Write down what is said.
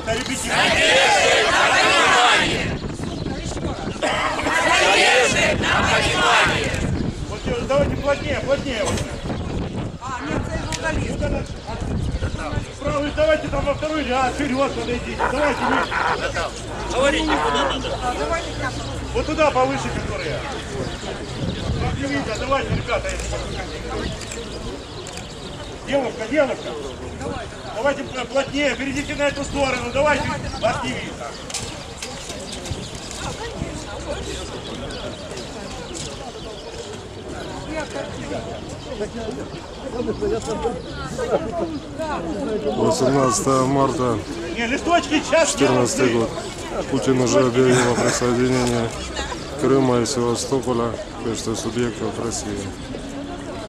Это ребятишки. Вот давайте плотнее, плотнее. Нет, это журналист. Правый, давайте там во второй, вперед подойдите. Давайте выше. Говорите, куда надо. Вот туда повыше, которые. Как не видно, давайте, ребята. Девушка, девушка. Давайте плотнее, перейдите на эту сторону. Давайте, вас не видно. Марта Не, листочки сейчас 2014 год. Путин уже объявил о присоединении Крыма и Севастополя в качестве субъектов России.